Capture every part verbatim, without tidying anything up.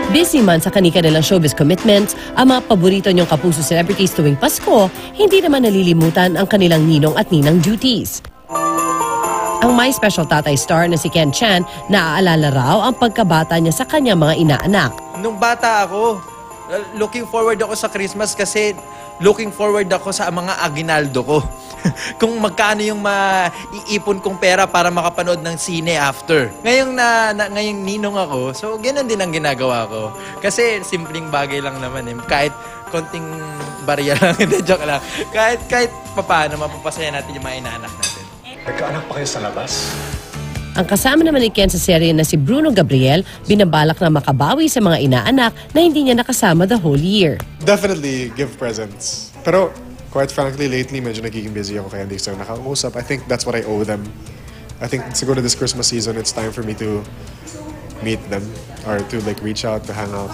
Busy man sa kani-kanilang showbiz commitments, ang mga paborito niyong kapuso celebrities tuwing Pasko, hindi naman nalilimutan ang kanilang ninong at ninang duties. Ang My Special Tatay star na si Ken Chan, naaalala raw ang pagkabata niya sa kanyang mga inaanak. Nung bata ako, looking forward ako sa Christmas kasi looking forward ako sa mga aginaldo ko. Kung magkano yung maiipon kong pera para makapanood ng sine after. Ngayong, na, na, ngayong ninong ako, so ganun din ang ginagawa ko. Kasi simpleng bagay lang naman eh. Kahit konting barya lang, hindi, joke lang. Kahit, kahit papaano, mapapasaya natin yung mga inaanak natin. Nagkaanak pa kayo sa labas? Ang kasama naman ni Ken sa serye na si Bruno Gabriel, binabalak na makabawi sa mga inaanak na hindi niya nakasama the whole year. Definitely give presents. Pero quite frankly, lately medyo nagiging busy ako kaya hindi ko nakausap. I think that's what I owe them. I think siguro this Christmas season, it's time for me to meet them or to like reach out, to hang out.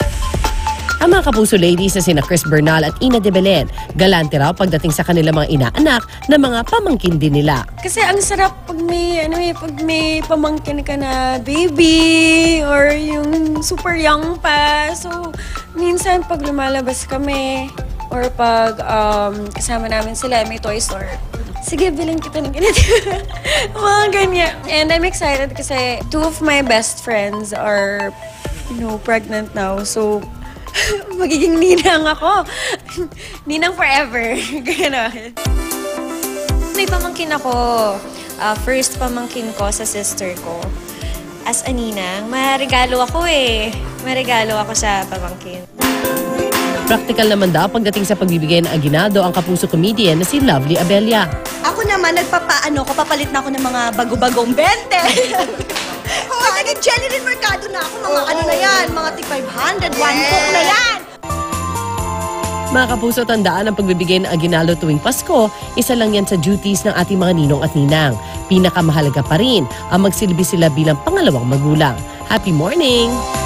Ang mga kapuso ladies na sina Chris Bernal at Ina de Belen, galante raw pagdating sa kanilang mga inaanak na mga pamangkin din nila. Kasi ang sarap pag may, ano eh, pag may pamangkin ka na baby or yung super young pa. So, minsan pag lumalabas kami or pag um, kasama namin sila, may toy store. Sige, bilhin kita ng ganito. Mga ganyan. And I'm excited kasi two of my best friends are, you know, pregnant now. So, magiging ninang ako. Ninang forever. Ganon. May pamangkin ako. Uh, first pamangkin ko sa sister ko. As a ninang, marigalo ako eh. Marigalo ako sa pamangkin. Practical naman daw pagdating sa pagbibigay ng aginaldo ang kapuso comedian na si Lovely Abella. Ako naman, nagpapaano ko, papalit na ako ng mga bago-bagong bente. Oo, naging Jeneline Mercado na ako. Mga ano na yan, mga tig five hundred, one book na yan. Mga kapuso, tandaan ang pagbibigay ng aginaldo tuwing Pasko, isa lang yan sa duties ng ating mga ninong at ninang. Pinakamahalaga pa rin ang magsilbi sila bilang pangalawang magulang. Happy morning!